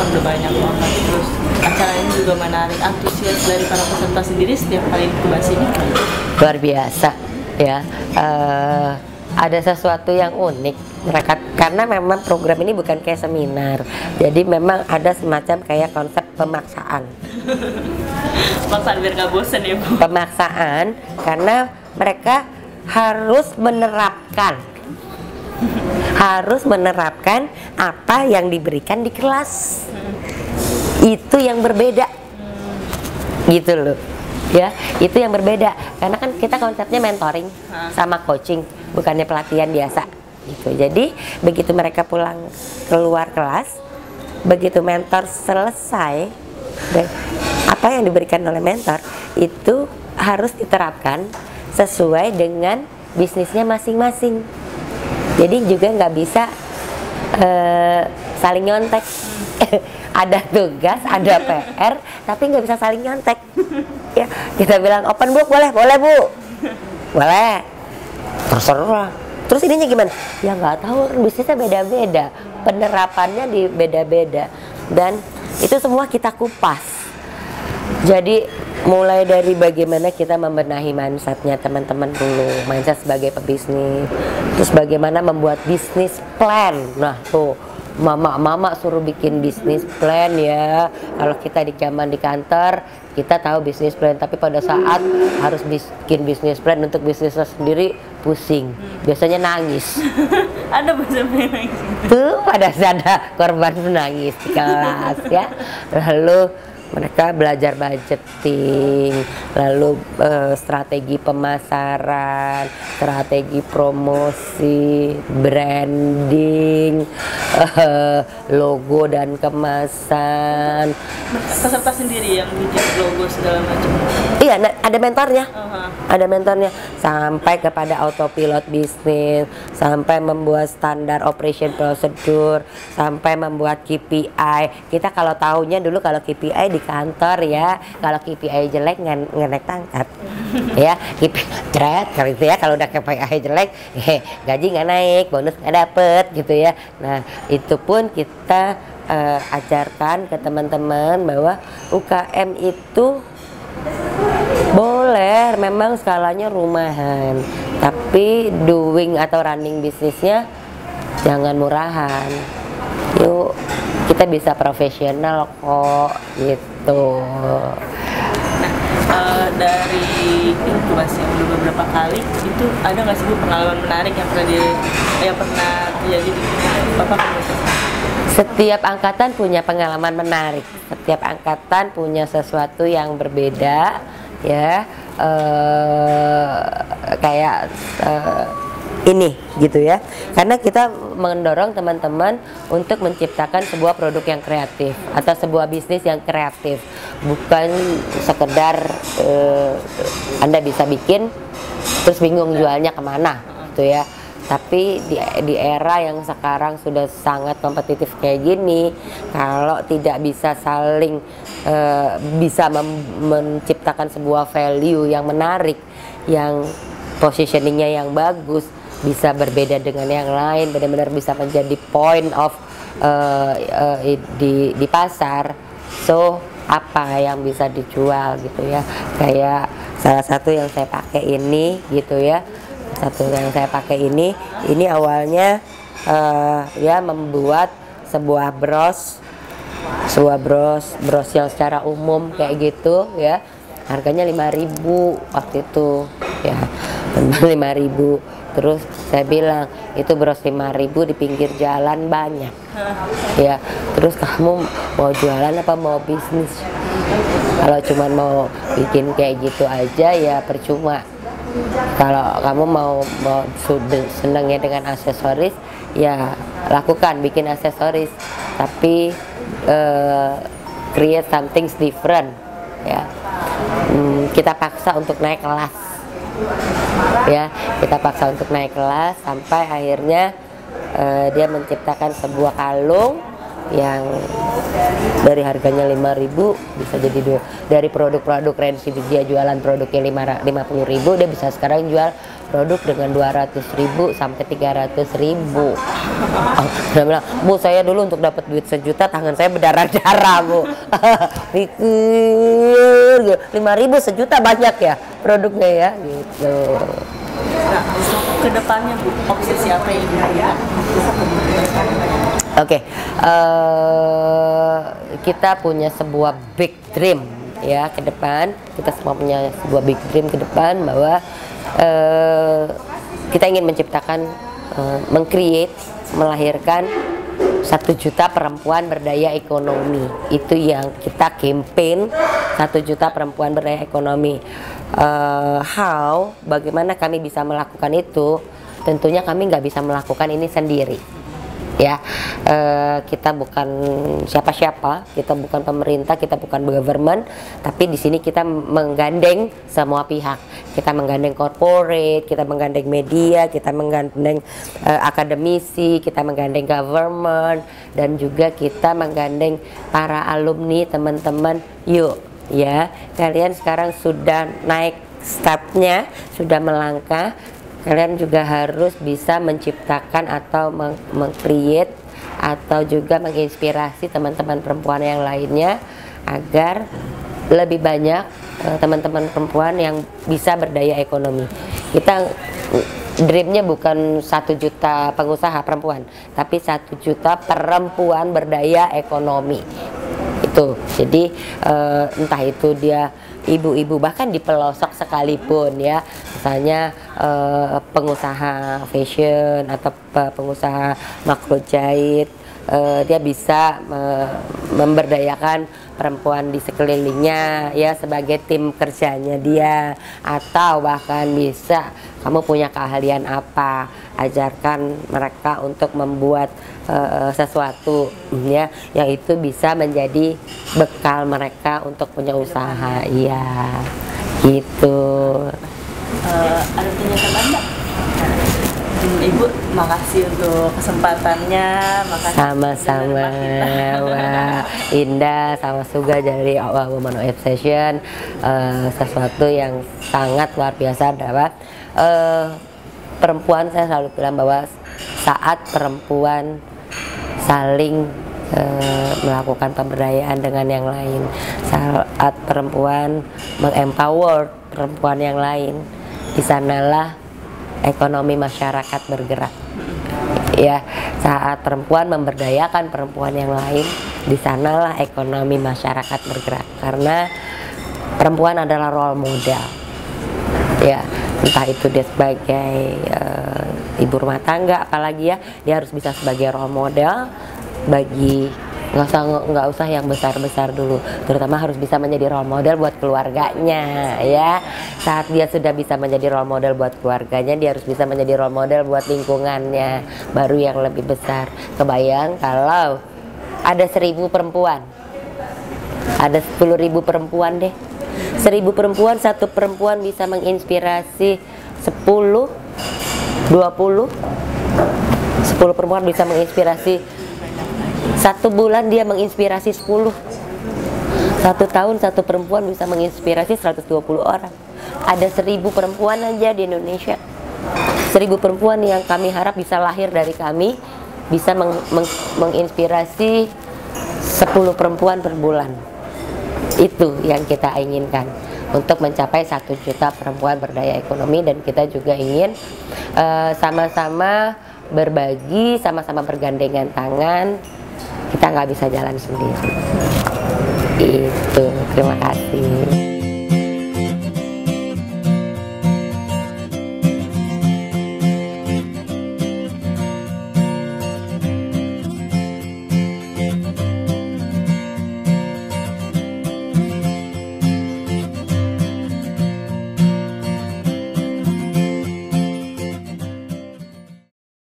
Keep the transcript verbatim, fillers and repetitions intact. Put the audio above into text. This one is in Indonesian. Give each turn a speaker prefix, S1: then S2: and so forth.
S1: udah banyak banget, terus acara ini juga menarik. Antusias dari para peserta sendiri setiap kali ke sini
S2: luar biasa ya. Uh, ada sesuatu yang unik mereka, karena memang program ini bukan kayak seminar, jadi memang ada semacam kayak konsep pemaksaan.
S1: Maksaan biar nggak bosan ya Bu?
S2: Pemaksaan karena mereka harus menerapkan harus menerapkan apa yang diberikan di kelas. Itu yang berbeda gitu loh ya, itu yang berbeda karena kan kita konsepnya mentoring sama coaching, bukannya pelatihan biasa gitu. Jadi begitu mereka pulang keluar kelas, begitu mentor selesai, apa yang diberikan oleh mentor itu harus diterapkan sesuai dengan bisnisnya masing-masing. Jadi juga nggak bisa uh, saling nyontek. Ada tugas, ada P R, tapi nggak bisa saling nyontek. Ya, kita bilang open book boleh, boleh Bu, boleh, terserah. Terus ininya gimana? Ya nggak tahu, bisnisnya beda-beda, penerapannya di beda-beda, dan itu semua kita kupas. Jadi mulai dari bagaimana kita membenahi mindsetnya teman-teman dulu, mindset sebagai pebisnis, terus bagaimana membuat bisnis plan. Nah tuh, mama-mama suruh bikin bisnis plan ya. Kalau kita di zaman di kantor, kita tahu bisnis plan, tapi pada saat harus bikin bisnis plan untuk bisnisnya sendiri, pusing. Biasanya nangis.
S1: Ada bahasa nangis.
S2: Tuh pada saat ada korban menangis di kelas ya. Lalu mereka belajar budgeting, lalu uh, strategi pemasaran, strategi promosi, branding, uh, logo dan kemasan.
S1: Peserta sendiri yang bikin logo segala macam.
S2: Iya, ada mentornya,
S1: uh-huh.
S2: ada mentornya sampai kepada autopilot bisnis, sampai membuat standar operation procedure, sampai membuat K P I. Kita kalau tahunya dulu kalau K P I di kantor ya, kalau K P I jelek nggak naik pangkat ya, K P I jret kalau itu ya, kalau udah K P I jelek eh, gaji nggak naik, bonus nggak dapet gitu ya. Nah itu pun kita uh, ajarkan ke teman-teman bahwa U K M itu boleh memang skalanya rumahan, tapi doing atau running bisnisnya jangan murahan. Yuk kita bisa profesional kok gitu.
S1: Nah, uh, dari inkubasi yang udah beberapa kali itu ada nggak sih Bu pengalaman menarik yang pernah di, yang pernah terjadi di Bapak komunitas?
S2: Setiap angkatan punya pengalaman menarik, setiap angkatan punya sesuatu yang berbeda ya, uh, kayak uh, ini gitu ya, karena kita mendorong teman-teman untuk menciptakan sebuah produk yang kreatif atau sebuah bisnis yang kreatif, bukan sekedar uh, Anda bisa bikin terus bingung jualnya kemana gitu ya. Tapi di, di era yang sekarang sudah sangat kompetitif kayak gini, kalau tidak bisa saling uh, bisa mem- menciptakan sebuah value yang menarik, yang positioningnya yang bagus, bisa berbeda dengan yang lain, benar-benar bisa menjadi point of uh, uh, di di pasar. So apa yang bisa dijual gitu ya, kayak salah satu yang saya pakai ini gitu ya, satu yang saya pakai ini ini awalnya uh, ya membuat sebuah bros sebuah bros bros yang secara umum kayak gitu ya, harganya lima ribu waktu itu ya, lima ribu. Terus saya bilang itu bros lima ribu di pinggir jalan banyak ya, terus kamu mau jualan apa mau bisnis? Kalau cuma mau bikin kayak gitu aja ya percuma. Kalau kamu mau, mau senangnya dengan aksesoris ya lakukan bikin aksesoris, tapi uh, create something different ya. Hmm, kita paksa untuk naik kelas ya, kita paksa untuk naik kelas sampai akhirnya uh, dia menciptakan sebuah kalung yang dari harganya lima ribu bisa jadi dua. Dari produk-produk Rensi dia jualan produknya lima puluh ribu, dia bisa sekarang jual produk dengan dua ratus ribu sampai tiga ratus ribu. Oh, dia bilang, "Bu, saya dulu untuk dapat duit sejuta tangan saya berdarah-darah, Bu." Pikir lima ribu sejuta banyak ya produknya ya gitu.
S1: Nah, untuk kedepannya Bu, obsesi apa yang Ibu?
S2: Oke, okay. uh, kita punya sebuah big dream ya ke depan. Kita semua punya sebuah big dream ke depan bahwa uh, kita ingin menciptakan, uh, meng-create, melahirkan satu juta perempuan berdaya ekonomi. Itu yang kita campaign, satu juta perempuan berdaya ekonomi. Uh, how, bagaimana kami bisa melakukan itu? Tentunya kami nggak bisa melakukan ini sendiri. Ya, uh, kita bukan siapa-siapa, kita bukan pemerintah, kita bukan government, tapi di sini kita menggandeng semua pihak. Kita menggandeng corporate, kita menggandeng media, kita menggandeng uh, akademisi, kita menggandeng government, dan juga kita menggandeng para alumni, teman-teman. Yuk, ya, kalian sekarang sudah naik stepnya, sudah melangkah. Kalian juga harus bisa menciptakan atau meng-create atau juga menginspirasi teman-teman perempuan yang lainnya agar lebih banyak teman-teman uh, perempuan yang bisa berdaya ekonomi. Kita dreamnya bukan satu juta pengusaha perempuan, tapi satu juta perempuan berdaya ekonomi. Itu jadi uh, entah itu dia ibu-ibu bahkan di pelosok sekalipun ya, misalnya uh, pengusaha fashion atau pengusaha makro jahit, uh, dia bisa uh, memberdayakan perempuan di sekelilingnya ya sebagai tim kerjanya dia, atau bahkan bisa kamu punya keahlian apa, ajarkan mereka untuk membuat uh, sesuatu ya yang itu bisa menjadi bekal mereka untuk punya usaha. Iya gitu.
S1: Uh, ada pertanyaan tambahan Mbak? Ibu, makasih untuk kesempatannya. Makasih
S2: sama-sama. Wah, Indah sama Suga dari Woman Obsession, uh, sesuatu yang sangat luar biasa adalah uh, perempuan. Saya selalu bilang bahwa saat perempuan saling uh, melakukan pemberdayaan dengan yang lain, saat perempuan mengempower perempuan yang lain, di sanalah ekonomi masyarakat bergerak. Ya, saat perempuan memberdayakan perempuan yang lain, di sanalah ekonomi masyarakat bergerak. Karena perempuan adalah role model. Ya, entah itu dia sebagai uh, ibu rumah tangga, apalagi ya, dia harus bisa sebagai role model bagi nggak usah nggak usah yang besar-besar dulu, terutama harus bisa menjadi role model buat keluarganya ya. Saat dia sudah bisa menjadi role model buat keluarganya, dia harus bisa menjadi role model buat lingkungannya, baru yang lebih besar. Kebayang kalau ada seribu perempuan, ada sepuluh ribu perempuan deh, seribu perempuan, satu perempuan bisa menginspirasi sepuluh, dua puluh, sepuluh perempuan bisa menginspirasi. Satu bulan dia menginspirasi sepuluh. Satu tahun satu perempuan bisa menginspirasi seratus dua puluh orang. Ada seribu perempuan aja di Indonesia. Seribu perempuan yang kami harap bisa lahir dari kami, bisa meng meng menginspirasi sepuluh perempuan per bulan. Itu yang kita inginkan untuk mencapai satu juta perempuan berdaya ekonomi. Dan kita juga ingin sama-sama uh, berbagi, sama-sama bergandengan tangan. Kita nggak bisa jalan sendiri. Itu, terima kasih.